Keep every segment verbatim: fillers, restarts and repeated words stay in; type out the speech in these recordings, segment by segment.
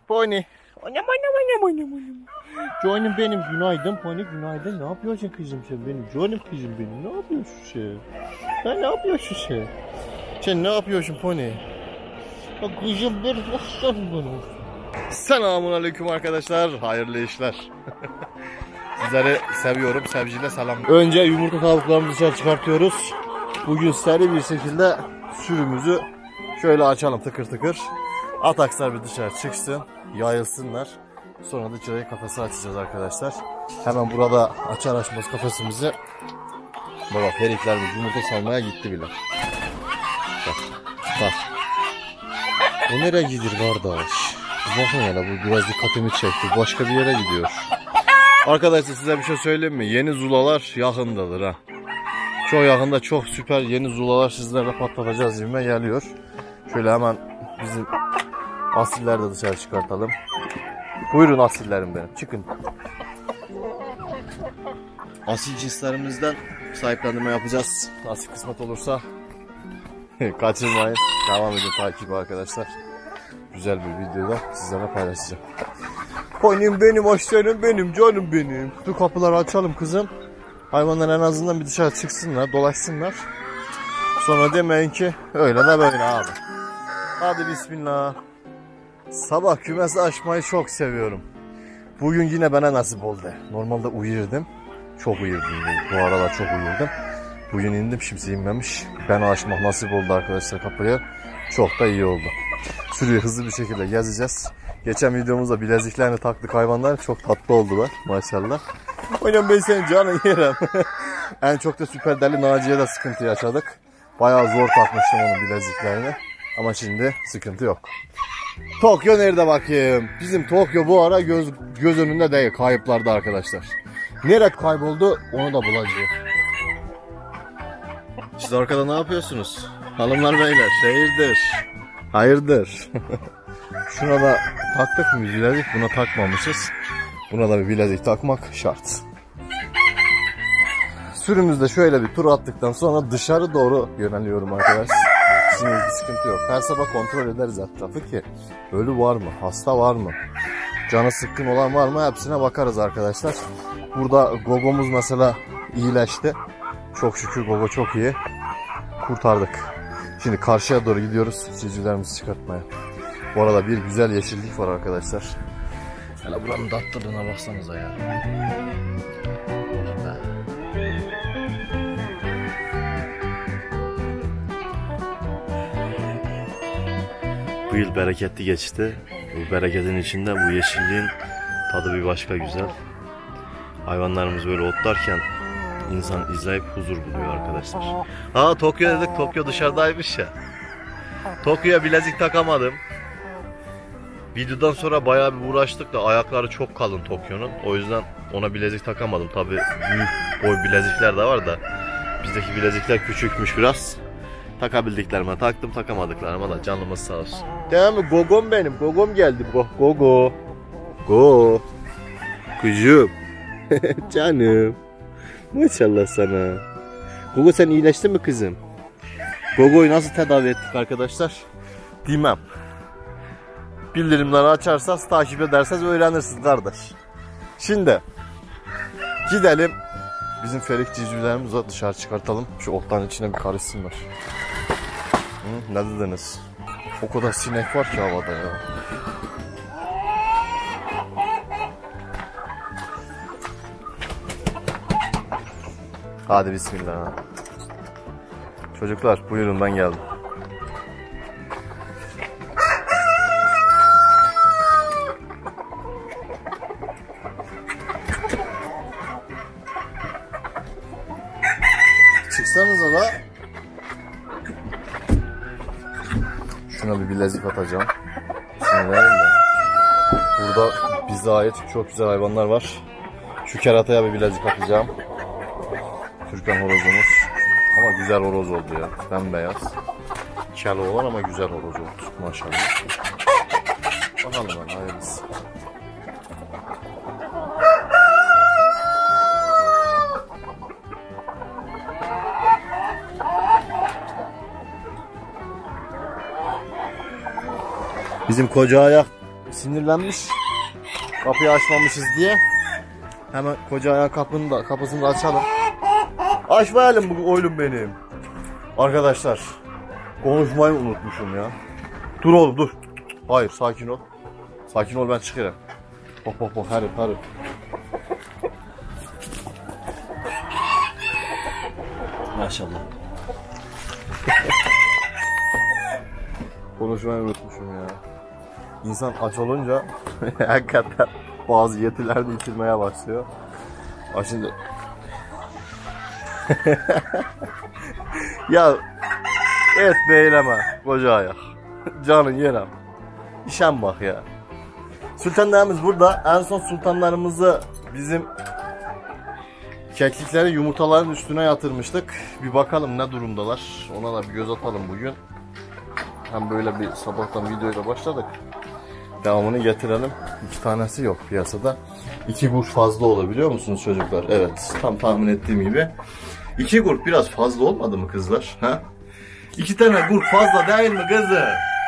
Pony. Anam anam anam anam anam. Canım benim, günaydın Pony, günaydın. Ne yapıyorsun kızım sen benim? Canım kızım benim, ne yapıyorsun sen? Sen ne yapıyorsun sen? Sen ne yapıyorsun Pony? Kızım benim, aslanım benim. Selamun aleyküm arkadaşlar, hayırlı işler. Sizleri seviyorum, sevgiyle selam. Önce yumurta tavuklarımızı dışarı çıkartıyoruz. Bugün seri bir şekilde sürümüzü şöyle açalım tıkır tıkır. Atakslar bir dışarı çıksın, yayılsınlar. Sonra da içeri kafesi açacağız arkadaşlar. Hemen burada açar açmaz kafesimizi. Baba periklerimiz yumurta salmaya gitti bile. Bak, bak. O nereye gidiyor kardeş? Bakın hele, bu biraz dikkatimi çekti. Başka bir yere gidiyor. Arkadaşlar size bir şey söyleyeyim mi? Yeni zulalar yakındadır ha. Çok yakında çok süper yeni zulalar sizlerle patlatacağız gibime geliyor. Şöyle hemen bizim asilleri de dışarı çıkartalım. Buyurun asillerim benim, çıkın. Asil cinslerimizden sahiplendirme yapacağız. Nasıl kısmet olursa kaçırmayın. Devam edin takibi arkadaşlar. Güzel bir videoda sizlerle paylaşacağım. Pony'im benim, aslanım benim, canım benim. Şu kapıları açalım kızım. Hayvanlar en azından bir dışarı çıksınlar, dolaşsınlar. Sonra demeyin ki öyle de böyle abi. Hadi bismillah. Sabah kümesi açmayı çok seviyorum. Bugün yine bana nasip oldu. Normalde uyurdum. Çok uyurdum. Bu aralar çok uyurdum. Bugün indim, kimse inmemiş. Ben açmak nasip oldu arkadaşlar kapıya. Çok da iyi oldu. Sürüyü hızlı bir şekilde gezeceğiz. Geçen videomuzda bileziklerini taktık hayvanlar. Çok tatlı oldular maşallah. Oynam ben senin canın yerim. En çok da Süper Deli Naciye'de sıkıntı yaşadık. Bayağı zor takmıştım onun bileziklerini. Ama şimdi sıkıntı yok. Tokyo nerede bakayım? Bizim Tokyo bu ara göz, göz önünde değil, kayıplarda arkadaşlar. Nerede kayboldu onu da bulacağız. Siz arkada ne yapıyorsunuz? Hanımlar beyler, hayırdır? Hayırdır? Şuna da taktık mı bilezik? Buna takmamışız. Buna da bir bilezik takmak şart. Sürümüzde şöyle bir tur attıktan sonra dışarı doğru yöneliyorum arkadaşlar. Şimdi bir sıkıntı yok. Her sabah kontrol ederiz etrafı ki ölü var mı, hasta var mı, canı sıkkın olan var mı, hepsine bakarız arkadaşlar. Burada Gogo'muz mesela iyileşti. Çok şükür Gogo çok iyi. Kurtardık. Şimdi karşıya doğru gidiyoruz civcivlerimizi çıkartmaya. Bu arada bir güzel yeşillik var arkadaşlar. Hele buranın tatlılığına baksanıza ya. Bu yıl bereketli geçti. Bu bereketin içinde bu yeşilliğin tadı bir başka güzel. Hayvanlarımız böyle otlarken insan izleyip huzur buluyor arkadaşlar. Aa Tokyo dedik, Tokyo dışarıdaymış ya. Tokyo'ya bilezik takamadım. Videodan sonra bayağı bir uğraştık da ayakları çok kalın Tokyo'nun. O yüzden ona bilezik takamadım. Tabi büyük boy bilezikler de var da bizdeki bilezikler küçükmüş biraz. Takabildiklerime taktım, takamadıklarıma da canımız sağ olsun. Değil mi? Gogom benim. Gogom geldi. Go. Gogo. Go. Kuzum. Canım. Maşallah sana. Gogo sen iyileştin mi kızım? Gogo'yu nasıl tedavi ettik arkadaşlar? Bilmem. Bildirimleri açarsanız, takip ederseniz öğrenirsiniz kardeş. Şimdi gidelim. Bizim ferik civcivlerimizi dışarı çıkartalım. Şu otların içine bir karışsınlar. Hı, ne dediniz? O kadar sinek var ki havada ya. Hadi bismillah. Çocuklar buyurun, ben geldim. Çıksanıza da. Şuna bir bilezik atacağım. Şimdi de. Burada bize ait çok güzel hayvanlar var. Şu kerataya bir bilezik atacağım. Türkan horozumuz. Ama güzel horoz oldu ya. Bembeyaz. Kelo olan ama güzel horoz oldu. Maşallah. Bakalım ben, hayırlısı. Bizim koca ayak sinirlenmiş. Kapıyı açmamışız diye. Hemen koca ayağı kapının da, kapısını da açalım. Açmayalım bu oğlum benim. Arkadaşlar konuşmayı unutmuşum ya. Dur oğlum dur. Hayır sakin ol. Sakin ol ben çıkarım. Hop hop hop hadi hadi. Maşallah. Konuşmayı unutmuşum ya. İnsan aç olunca hakikaten bazı yetilerini yitirmeye başlıyor. Ha şimdi ya et beyleme koca ayak. Canın yerem. İşen bak ya. Sultanlarımız burada. En son sultanlarımızı bizim keklikleri yumurtaların üstüne yatırmıştık. Bir bakalım ne durumdalar. Ona da bir göz atalım bugün. Hem böyle bir sabahtan videoyla başladık. Devamını getirelim. İki tanesi yok piyasada. İki kuruş fazla olabiliyor musunuz çocuklar? Evet, tam tahmin ettiğim gibi. İki kuruş biraz fazla olmadı mı kızlar? Ha? İki tane kuruş fazla değil mi kızım?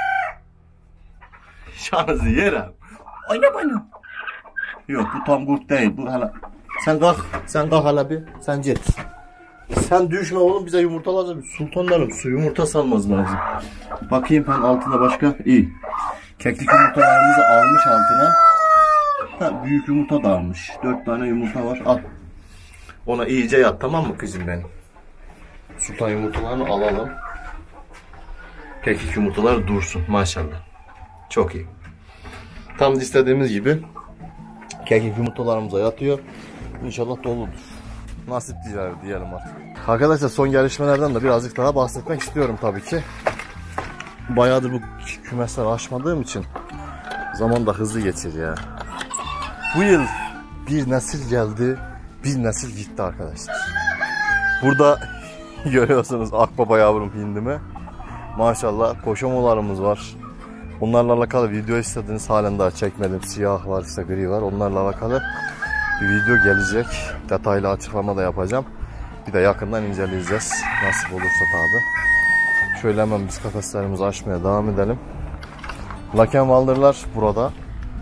Şanınızı yerim. Aynen aynen. Yok bu tam kuruş değil. Bu hala. Sen kalk. Sen kalk hala bir. Sen git. Sen düşme oğlum, bize yumurta lazım. Sultanlarım su yumurta salmaz lazım. Bakayım ben altına başka. İyi. Keklik yumurtalarımızı almış altına. Ha, büyük yumurta da almış. Dört tane yumurta var. Al. Ona iyice yat, tamam mı kızım benim? Sultan yumurtalarını alalım. Keklik yumurtalar dursun maşallah. Çok iyi. Tam istediğimiz gibi keklik yumurtalarımıza yatıyor. İnşallah doludur. Nasip diyelim artık. Arkadaşlar son gelişmelerden de birazcık daha bahsetmek istiyorum tabii ki. Bayağıdır bu kümesleri açmadığım için zaman da hızlı geçir ya. Bu yıl bir nesil geldi, bir nesil gitti arkadaşlar. Burada görüyorsunuz akbaba yavrum hindimi. Maşallah koşamolarımız var. Onlarla alakalı video istediniz, halen daha çekmedim. Siyah var, işte gri var. Onlarla alakalı bir video gelecek. Detaylı açıklama da yapacağım. Bir de yakından inceleyeceğiz. Nasip olursa tabi. Şöyle hemen biz kafeslerimizi açmaya devam edelim. Lakenwalder'lar burada.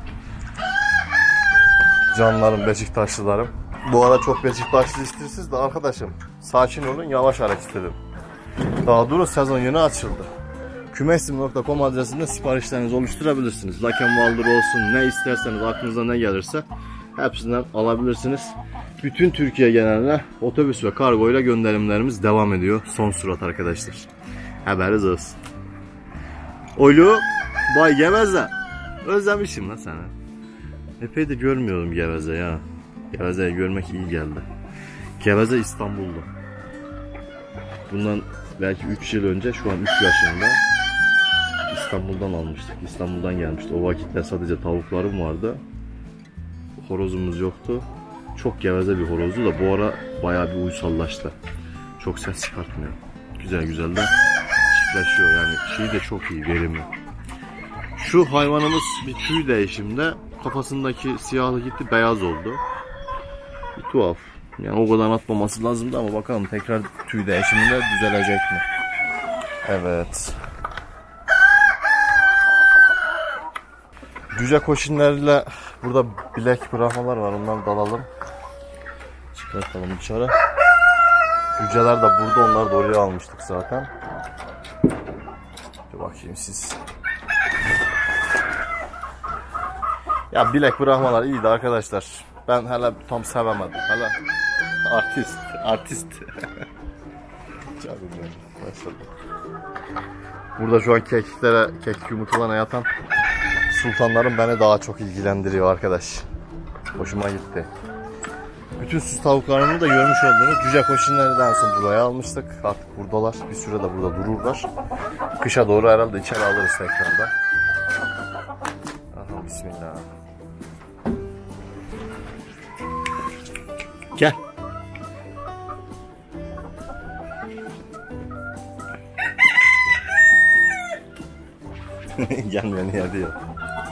Canlarım, Beşiktaşlılarım. Bu ara çok Beşiktaşlı istiyorsunuz da arkadaşım. Sakin olun, yavaş hareket edin. Daha durun, sezon yeni açıldı. kümesim nokta com adresinde siparişlerinizi oluşturabilirsiniz. Lakenwalder olsun, ne isterseniz, aklınıza ne gelirse hepsinden alabilirsiniz. Bütün Türkiye geneline otobüs ve kargo ile gönderimlerimiz devam ediyor. Son surat arkadaşlar. Haberiniz olsun. Olu, bay Geveze. Özlemişim lan seni. Epey de görmüyorum Geveze ya. Geveze'yi görmek iyi geldi. Geveze İstanbul'da. Bundan belki üç yıl önce, şu an üç yaşında. İstanbul'dan almıştık. İstanbul'dan gelmişti. O vakitte sadece tavuklarım vardı. Horozumuz yoktu. Çok geveze bir horozdu da bu ara bayağı bir uysallaştı. Çok ses çıkartmıyor. Güzel güzel de çiftleşiyor, yani şeyi de çok iyi, verimli. Şu hayvanımız bir tüy değişimde kafasındaki siyahlık gitti, beyaz oldu. Bir tuhaf. Yani o kadar atmaması lazımdı ama bakalım tekrar tüy değişiminde düzelecek mi? Evet. Cüce koşinlerle burada bilek bırakmalar var, onları da alalım. Çıkartalım dışarı. Cüceler de burada, onları da oraya almıştık zaten. Bir bakayım siz. Ya bilek bırakmalar iyiydi arkadaşlar. Ben hala tam sevemedim. Hala artist, artist. Çok güzel. Maşallah. Burada şu an kekiklere, kekik yumurtalarına yatan sultanlarım beni daha çok ilgilendiriyor arkadaş. Hoşuma gitti. Bütün süs tavuklarını da görmüş olduğunuz cüce koşinlerden sonra buraya almıştık. Artık buradalar. Bir süre de burada dururlar. Kışa doğru herhalde içeri alırız tekrarda. Aha, bismillah. Gel. Gelmeyen yerde yok.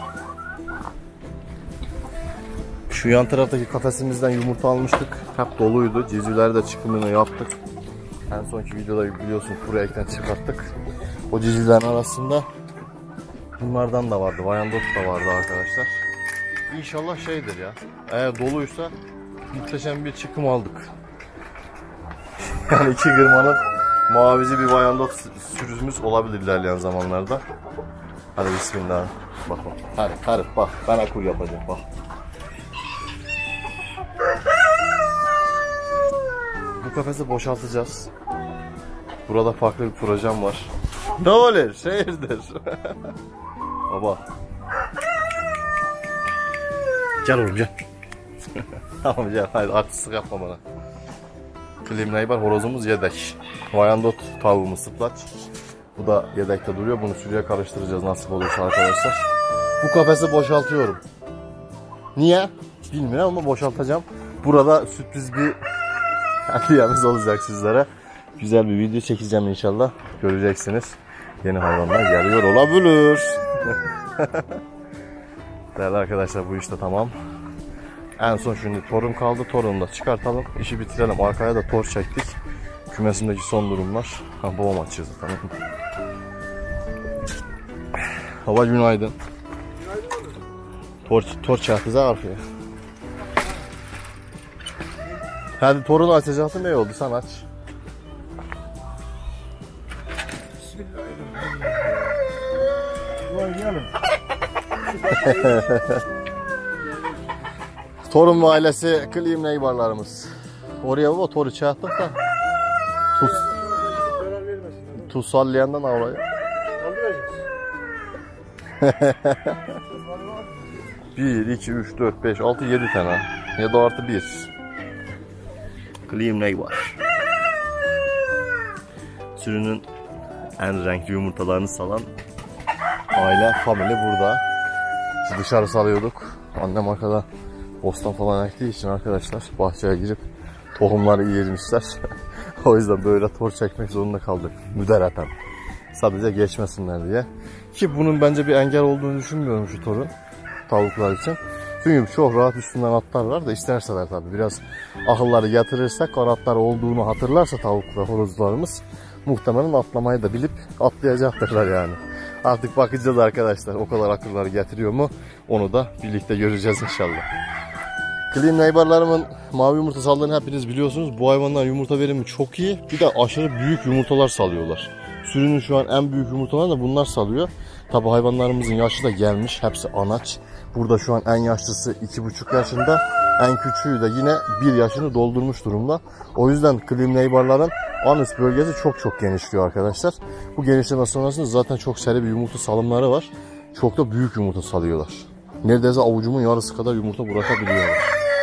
Şu yan taraftaki kafesimizden yumurta almıştık. Hep doluydu. Civcivler de çıkımını yaptık. En sonki videoda biliyorsunuz buraya ekten çıkarttık. O civcivlerin arasında Bunlardan da vardı. Vyandotte da vardı arkadaşlar. İnşallah şeydir ya. Eğer doluysa muhteşem bir çıkım aldık. Yani iki gırmanın mavici bir Vyandotte sürüsümüz olabilir ilerleyen zamanlarda. Hadi bismillah. Bak bak. Hadi hadi bak. Ben akur yapacağım bak. Bu kafesi boşaltacağız. Burada farklı bir projem var. Ne olur? Şehirdir. Baba. Gel oğlum gel. Tamam gel. Hadi artistlik yapma bana. Klim Neighbor horozumuz yedek. Vyandotte tavuğumuz sıplaç. Bu da yedekte duruyor. Bunu sürüye karıştıracağız nasip olursa arkadaşlar. Bu kafesi boşaltıyorum. Niye? Bilmiyorum ama boşaltacağım. Burada sürpriz bir hediyemiz olacak sizlere. Güzel bir video çekeceğim inşallah. Göreceksiniz. Yeni hayvanlar geliyor olabilir. Değerli arkadaşlar bu işte tamam. En son şimdi torun kaldı. Torunu da çıkartalım. İşi bitirelim. Arkaya da tor çektik. Kümesimdeki son durumlar. Ha, babam açıyor zaten. Hava günaydın. Tor, tor çaktı arkaya. Hadi torunu açacaksın, ne oldu, sen aç. Torun ve ailesi Klim Neighbor'larımız. Oraya baba toru çaktık da. Tuz. Tuz sallayandan oraya. bir, iki, üç, dört, beş, altı, yedi tane. Ya da artı bir. Klim Neighbor. Sürünün en renkli yumurtalarını salan aile, family burada. Biz dışarı salıyorduk. Annem arkada bostan falan ektiği için arkadaşlar bahçeye girip tohumları yiyirmişler. O yüzden böyle tor çekmek zorunda kaldık. Müdereten. Sadece geçmesinler diye. Ki bunun bence bir engel olduğunu düşünmüyorum şu torun. Tavuklar için. Çünkü çok rahat üstünden atlarlar da isterseler tabii. Biraz akılları yatırırsak, kanatlar olduğunu hatırlarsa tavuklar, horozlarımız muhtemelen atlamayı da bilip atlayacaktırlar yani. Artık bakacağız arkadaşlar. O kadar akılları getiriyor mu? Onu da birlikte göreceğiz inşallah. Klim Neighbor'larımın mavi yumurta saldığını hepiniz biliyorsunuz. Bu hayvanlar yumurta verimi çok iyi. Bir de aşırı büyük yumurtalar salıyorlar. Sürünün şu an en büyük yumurtalarını da bunlar salıyor. Tabi hayvanlarımızın yaşı da gelmiş. Hepsi anaç. Burada şu an en yaşlısı iki buçuk yaşında. En küçüğü de yine bir yaşını doldurmuş durumda. O yüzden Klim Neighbor'ların anus bölgesi çok çok genişliyor arkadaşlar. Bu genişleme sonrasında zaten çok seri bir yumurta salımları var. Çok da büyük yumurta salıyorlar. Neredeyse avucumun yarısı kadar yumurta bırakabiliyorlar.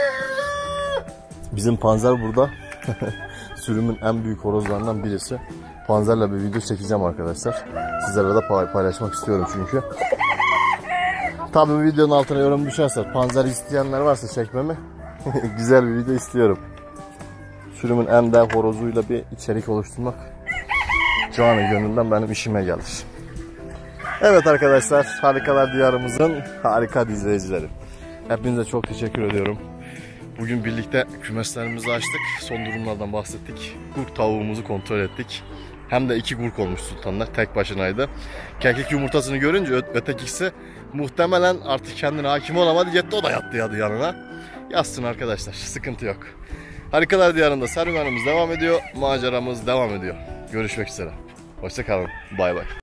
Bizim Panzer burada. Sürümün en büyük horozlarından birisi. Panzer'le bir video çekeceğim arkadaşlar. Sizlerle de paylaşmak istiyorum çünkü. Tabii videonun altına yorum düşerse, Panzer isteyenler varsa çekmemi güzel bir video istiyorum. Sürümün en dev horozuyla bir içerik oluşturmak canı gönülden benim işime gelir. Evet arkadaşlar, Harikalar Diyarımızın harika izleyicileri. Hepinize çok teşekkür ediyorum. Bugün birlikte kümeslerimizi açtık. Son durumlardan bahsettik. Gurk tavuğumuzu kontrol ettik. Hem de iki gurk olmuş sultanlar. Tek başınaydı. Kekik yumurtasını görünce ötekisi muhtemelen artık kendine hakim olamadı. Yetti, o da yattı yadı yanına. Yatsın arkadaşlar. Sıkıntı yok. Harikalar Diyarı'nda serüvenimiz devam ediyor. Maceramız devam ediyor. Görüşmek üzere. Hoşça kalın. Bay bay.